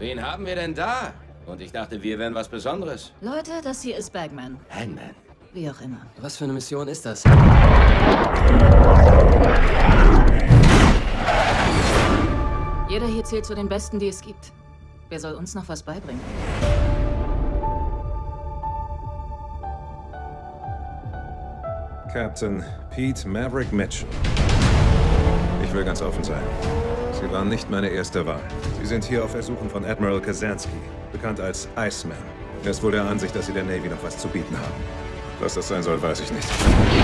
Wen haben wir denn da? Und ich dachte, wir wären was Besonderes. Leute, das hier ist Bagman. Hangman. Wie auch immer. Was für eine Mission ist das? Jeder hier zählt zu den Besten, die es gibt. Wer soll uns noch was beibringen? Captain Pete Maverick Mitchell. Ich will ganz offen sein. Sie waren nicht meine erste Wahl. Sie sind hier auf Ersuchen von Admiral Kazansky, bekannt als Iceman. Er ist wohl der Ansicht, dass Sie der Navy noch was zu bieten haben. Was das sein soll, weiß ich nicht.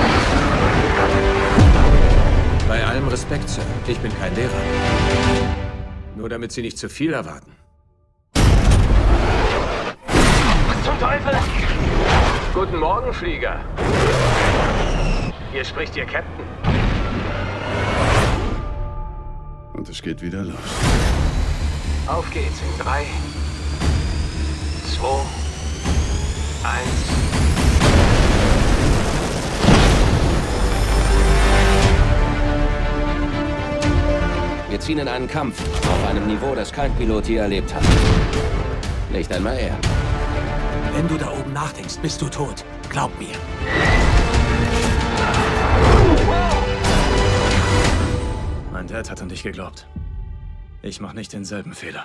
Bei allem Respekt, Sir. Ich bin kein Lehrer. Nur damit Sie nicht zu viel erwarten. Was zum Teufel? Guten Morgen, Flieger. Hier spricht Ihr Captain. Und es geht wieder los. Auf geht's in 3, 2, 1. Wir ziehen in einen Kampf auf einem Niveau, das kein Pilot je erlebt hat. Nicht einmal er. Wenn du da oben nachdenkst, bist du tot. Glaub mir. Mein Dad hat an dich geglaubt. Ich mach nicht denselben Fehler.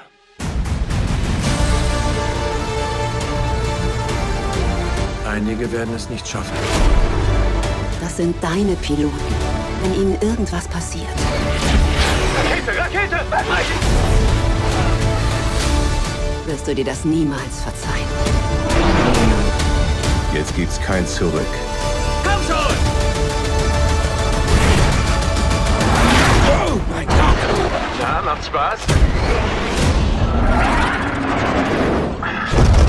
Einige werden es nicht schaffen. Das sind deine Piloten. Wenn ihnen irgendwas passiert, Rakete, Rakete! Verbrechen! wirst du dir das niemals verzeihen. Jetzt gibt's kein Zurück. Komm schon! Oh mein Gott! Na, macht Spaß?